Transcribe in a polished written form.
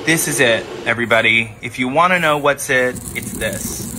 This is it, everybody. If you want to know what's it, it's this.